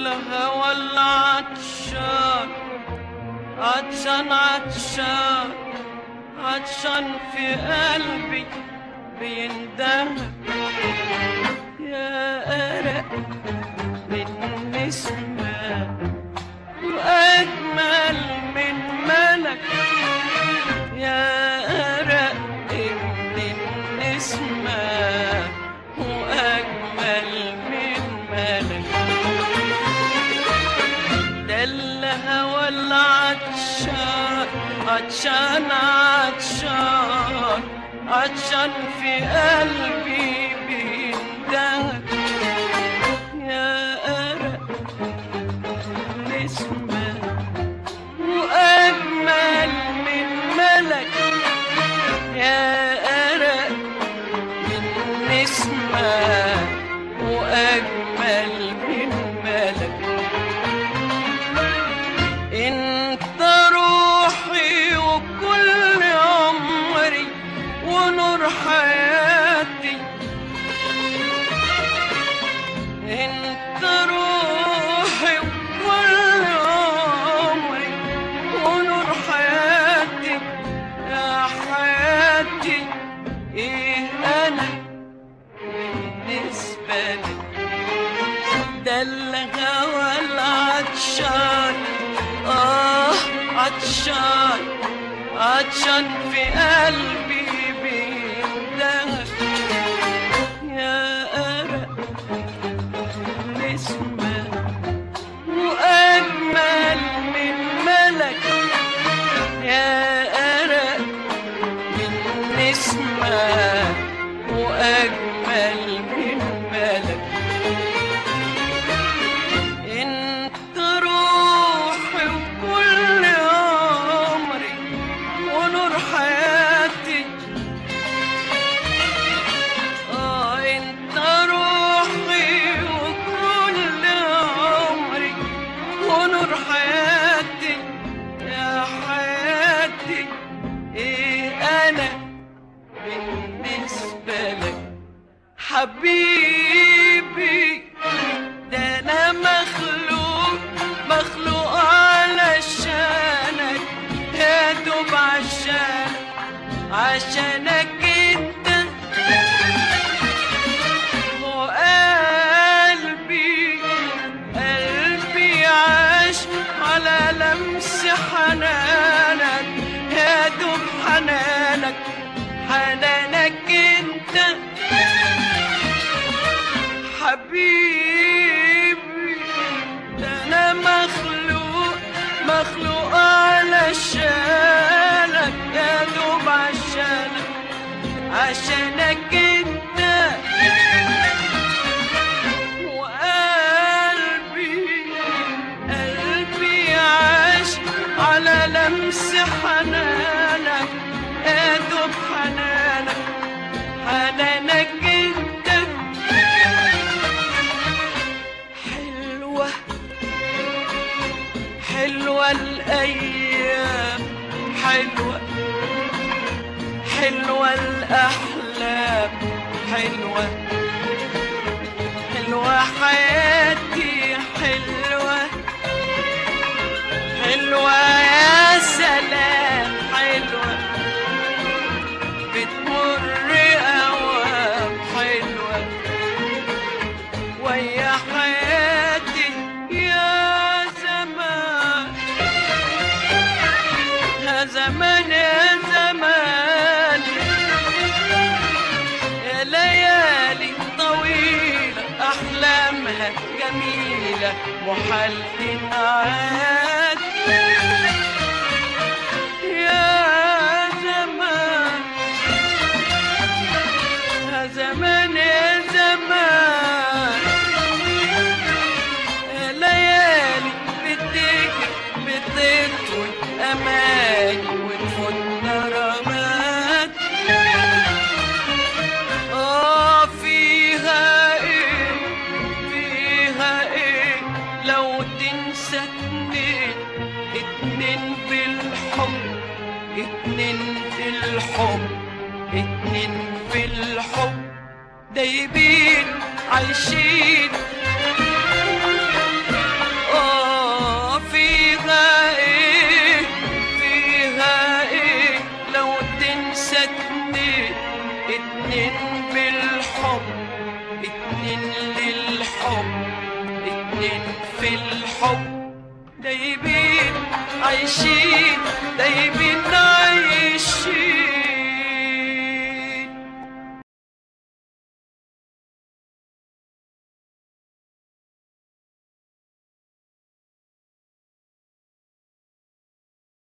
الهوى العطشان عطشان عطشان عطشان في قلبي بيندهك يا أرق من نسمة وأجمل من ملك يا أرق من نسمة وأجمل من ملك ده الهوى العطشان عطشان عطشان عطشان في قلبي بيندهك يا أرق نسمة وأجمل من ملك يا أرق من نسمة وأجمل من ملك انت روحي وكل عمري ونور حياتي انت روحي وكل عمري ونور حياتي يا حياتي ايه انا بالنسبة لك ده الهوى العطشان عطشان عطشان في قلبي بيندهك يا أرق نسمة وأجمل من ملك يا أرق من نسمة وأجمل من ملك انت روحي وكل عمري ونور حياتي انت روحي وكل عمري ونور حياتي يا حياتي ايه انا بالنسبة لك حبيبي ده انا مخلوق علشانك يا دوب عشانك انت وقلبي عاش على لمس حنانك يا دوب حنانك انت حبيبي ده انا مخلوق علشانك يا دوب عشانك انت وقلبي عاش على لمس حنانك يا دوب حنانك انت حلوة الأيام حلوة الأحلام حلوة حياتي حلوة يا سلام حلوة بتمر أوام حلوة ويا حياتي يا زمان يا زمان يا ليالي طويلة أحلامها جميلة محال تنعاد يا زمان يا زمان يا ليالي بتطول أماني وتفوت غرامات فيها ايه لو تنسى اتنين في الحب دايبين عايشين تنسى اتنين، اتنين بالحب، اتنين للحب، اتنين في الحب، دايبين عايشين، دايبين عايشين.